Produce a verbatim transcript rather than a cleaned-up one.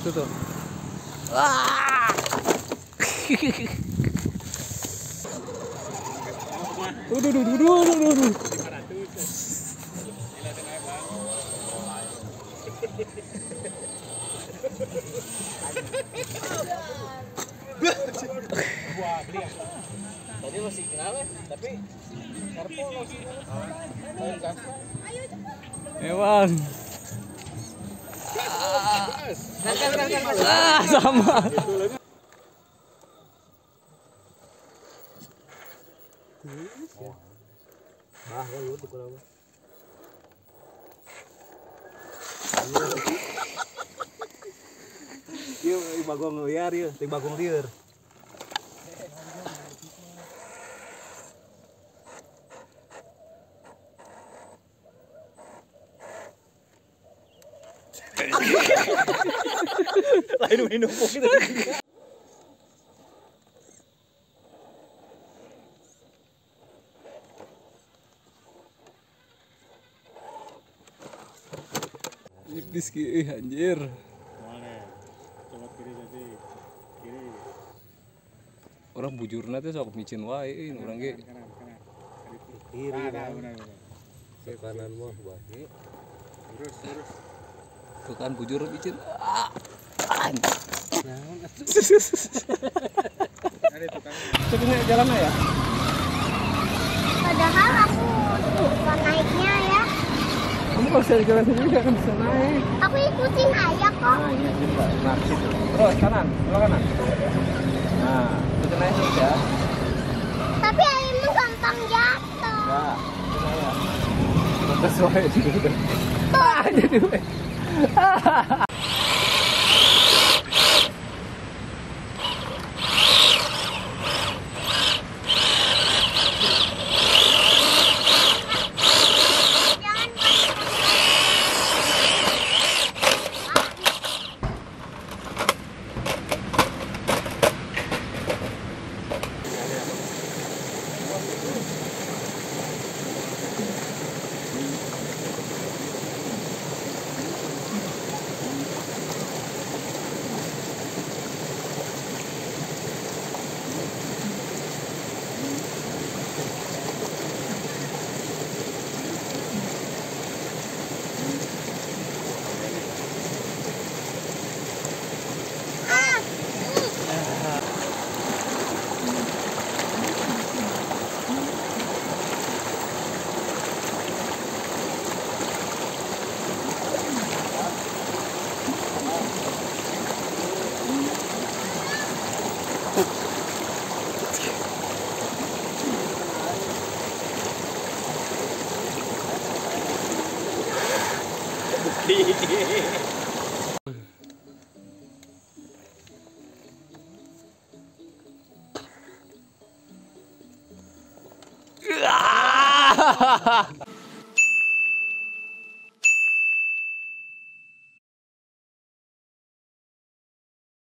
tuh tuh. Wah. Duh, duh, duh, duh, duh, duh, duh. Tadi masih kenapa? Tapi karpo masih main gas. Emang. Gas gas gas gas. Ah, sama. Bah, ya lu dikurang. Ieu bagong liar ieu, teh bagong liar. Lain minum gitu. Nipis ki anjir. Mana? Coba kiri tadi. Kiri. Orang bujurna teh sok micin wae urang ge. Kanan kanan. Kiri. Benar benar. Ke kanan mah bae. Terus terus. Tuh kan bujur micin. Ah. Anjir. Ada tukang. Coba naik jalan ya. Padahal aku lupa naiknya ya. Kamu kalau bisa jalan sendiri gak akan bisa naik. Aku ikutin aja kok. Nah, situ. Terus kanan, belok kanan. Nah, bisa naik terus ya. Tapi airmu gampang jatuh. Ya, bisa ya. Batas wae juga. Ah, jadi wae. Ah!